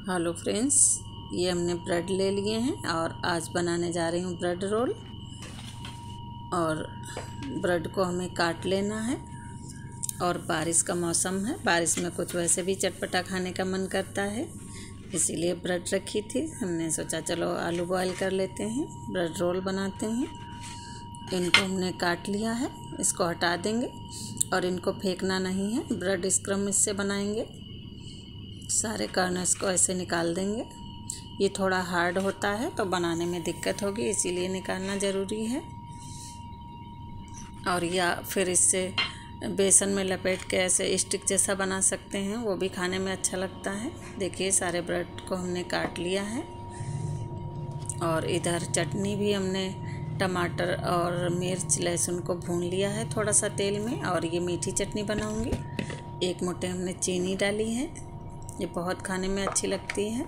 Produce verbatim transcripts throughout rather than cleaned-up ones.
Hello friends, ये हमने bread ले लिए हैं और आज बनाने जा रही हूँ ब्रेड रोल। और ब्रेड को हमें काट लेना है। और बारिश का मौसम है, बारिश में कुछ वैसे भी चटपटा खाने का मन करता है, इसीलिए ब्रेड रखी थी। हमने सोचा चलो आलू बॉयल कर लेते हैं, ब्रेड रोल बनाते हैं। इनको हमने काट लिया है, इसको हटा देंगे और इनको फेंकना नहीं है। ब्रेड स्क्रम इससे बनाएंगे। सारे कर्नल्स को ऐसे निकाल देंगे। ये थोड़ा हार्ड होता है तो बनाने में दिक्कत होगी, इसीलिए निकालना ज़रूरी है। और या फिर इससे बेसन में लपेट के ऐसे स्टिक जैसा बना सकते हैं, वो भी खाने में अच्छा लगता है। देखिए सारे ब्रेड को हमने काट लिया है। और इधर चटनी भी हमने टमाटर और मिर्च लहसुन को भून लिया है थोड़ा सा तेल में। और ये मीठी चटनी बनाऊंगी। एक मुट्ठी हमने चीनी डाली है, ये बहुत खाने में अच्छी लगती है।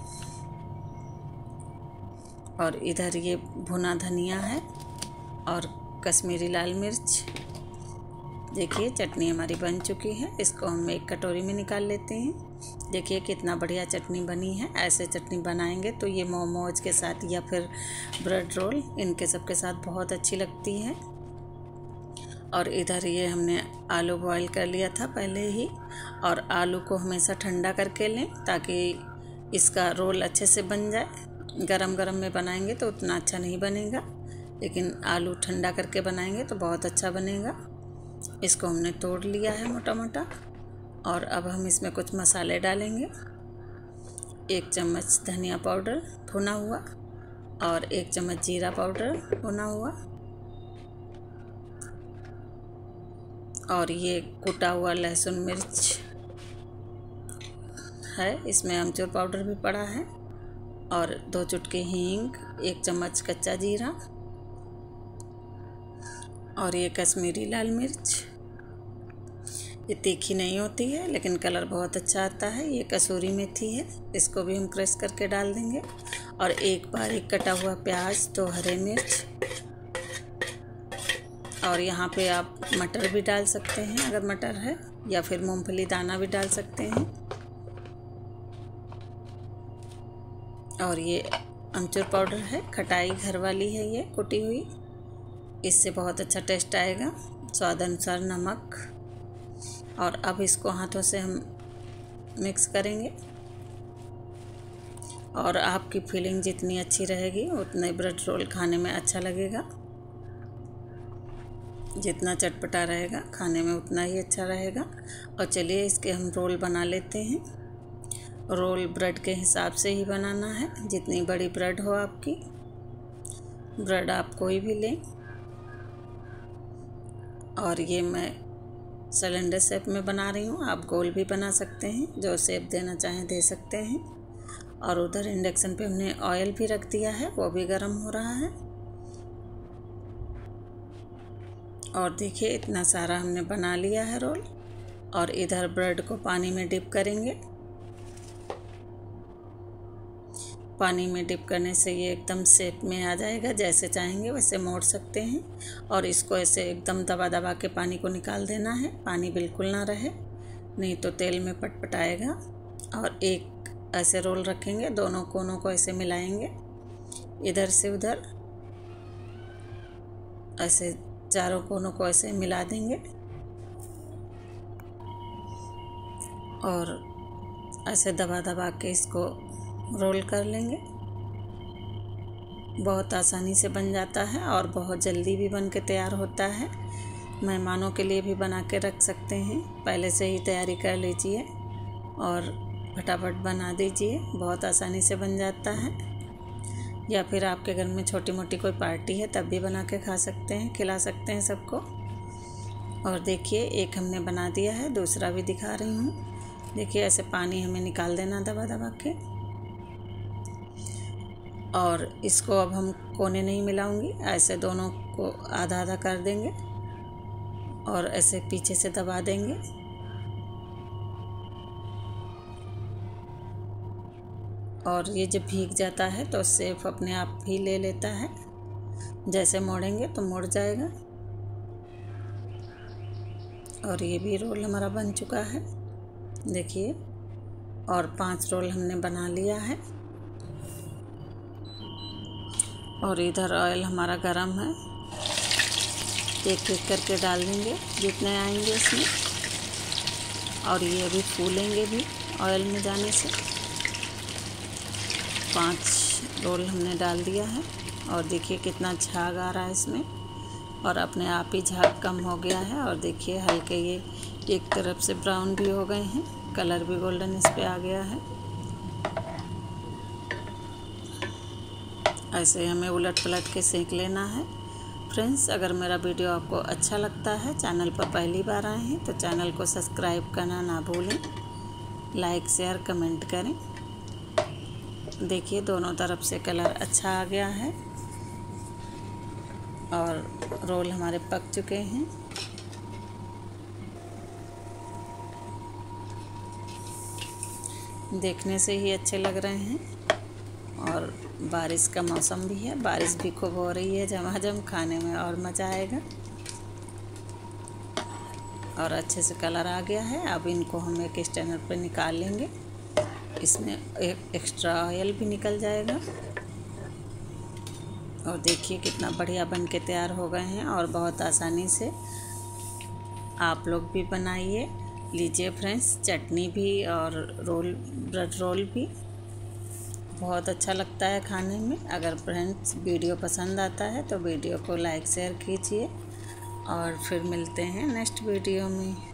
और इधर ये भुना धनिया है और कश्मीरी लाल मिर्च। देखिए चटनी हमारी बन चुकी है, इसको हम एक कटोरी में निकाल लेते हैं। देखिए कितना बढ़िया चटनी बनी है। ऐसे चटनी बनाएंगे तो ये मोमोज के साथ या फिर ब्रेड रोल, इनके सब के साथ बहुत अच्छी लगती है। और इधर ये हमने आलू बॉईल कर लिया था पहले ही। और आलू को हमेशा ठंडा करके लें ताकि इसका रोल अच्छे से बन जाए। गरम गरम में बनाएंगे तो उतना अच्छा नहीं बनेगा, लेकिन आलू ठंडा करके बनाएंगे तो बहुत अच्छा बनेगा। इसको हमने तोड़ लिया है मोटा मोटा। और अब हम इसमें कुछ मसाले डालेंगे। एक चम्मच धनिया पाउडर भुना हुआ और एक चम्मच जीरा पाउडर भुना हुआ। और ये कुटा हुआ लहसुन मिर्च है, इसमें अमचूर पाउडर भी पड़ा है। और दो चुटकी हींग, एक चम्मच कच्चा जीरा और ये कश्मीरी लाल मिर्च। ये तीखी नहीं होती है लेकिन कलर बहुत अच्छा आता है। ये कसूरी मेथी है, इसको भी हम क्रश करके डाल देंगे। और एक बारीक कटा हुआ प्याज, दो हरे मिर्च। और यहाँ पे आप मटर भी डाल सकते हैं अगर मटर है, या फिर मूंगफली दाना भी डाल सकते हैं। और ये अमचूर पाउडर है, खटाई घर वाली है ये कुटी हुई, इससे बहुत अच्छा टेस्ट आएगा। स्वाद अनुसार नमक। और अब इसको हाथों से हम मिक्स करेंगे। और आपकी फीलिंग जितनी अच्छी रहेगी उतने ब्रेड रोल खाने में अच्छा लगेगा। जितना चटपटा रहेगा खाने में उतना ही अच्छा रहेगा। और चलिए इसके हम रोल बना लेते हैं। रोल ब्रेड के हिसाब से ही बनाना है, जितनी बड़ी ब्रेड हो आपकी। ब्रेड आप कोई भी लें। और ये मैं सिलेंडर शेप में बना रही हूँ, आप गोल भी बना सकते हैं, जो शेप देना चाहें दे सकते हैं। और उधर इंडक्शन पे हमने ऑयल भी रख दिया है, वो भी गर्म हो रहा है। और देखिए इतना सारा हमने बना लिया है रोल। और इधर ब्रेड को पानी में डिप करेंगे। पानी में डिप करने से ये एकदम शेप में आ जाएगा, जैसे चाहेंगे वैसे मोड़ सकते हैं। और इसको ऐसे एकदम दबा दबा के पानी को निकाल देना है, पानी बिल्कुल ना रहे, नहीं तो तेल में पटपटाएगा। और एक ऐसे रोल रखेंगे, दोनों कोनों को ऐसे मिलाएंगे, इधर से उधर ऐसे चारों कोनों को ऐसे मिला देंगे। और ऐसे दबा दबा के इसको रोल कर लेंगे। बहुत आसानी से बन जाता है और बहुत जल्दी भी बन के तैयार होता है। मेहमानों के लिए भी बना के रख सकते हैं, पहले से ही तैयारी कर लीजिए और फटाफट बना दीजिए, बहुत आसानी से बन जाता है। या फिर आपके घर में छोटी मोटी कोई पार्टी है तब भी बना के खा सकते हैं, खिला सकते हैं सबको। और देखिए एक हमने बना दिया है, दूसरा भी दिखा रही हूँ। देखिए ऐसे पानी हमें निकाल देना दबा दबा के। और इसको अब हम कोने नहीं मिलाऊंगी, ऐसे दोनों को आधा आधा कर देंगे और ऐसे पीछे से दबा देंगे। और ये जब भीग जाता है तो शेप अपने आप ही ले लेता है, जैसे मोड़ेंगे तो मुड़ जाएगा। और ये भी रोल हमारा बन चुका है, देखिए। और पांच रोल हमने बना लिया है। और इधर ऑयल हमारा गरम है, एक एक करके डाल देंगे जितने आएंगे इसमें। और ये अभी फूलेंगे भी ऑयल में जाने से। पांच रोल हमने डाल दिया है और देखिए कितना झाग आ रहा है इसमें, और अपने आप ही झाग कम हो गया है। और देखिए हल्के ये एक तरफ से ब्राउन भी हो गए हैं, कलर भी गोल्डन इस पे आ गया है। ऐसे हमें उलट पलट के सेक लेना है। फ्रेंड्स, अगर मेरा वीडियो आपको अच्छा लगता है, चैनल पर पहली बार आए हैं तो चैनल को सब्सक्राइब करना ना भूलें, लाइक शेयर कमेंट करें। देखिए दोनों तरफ से कलर अच्छा आ गया है और रोल हमारे पक चुके हैं। देखने से ही अच्छे लग रहे हैं। और बारिश का मौसम भी है, बारिश भी खूब हो रही है झमाझम, खाने में और मज़ा आएगा। और अच्छे से कलर आ गया है। अब इनको हम एक स्टैंडर पर निकाल लेंगे, इसमें एक एक्स्ट्रा ऑयल भी निकल जाएगा। और देखिए कितना बढ़िया बन के तैयार हो गए हैं। और बहुत आसानी से आप लोग भी बनाइए, लीजिए फ्रेंड्स। चटनी भी और रोल, ब्रेड रोल भी बहुत अच्छा लगता है खाने में। अगर फ्रेंड्स वीडियो पसंद आता है तो वीडियो को लाइक शेयर कीजिए और फिर मिलते हैं नेक्स्ट वीडियो में।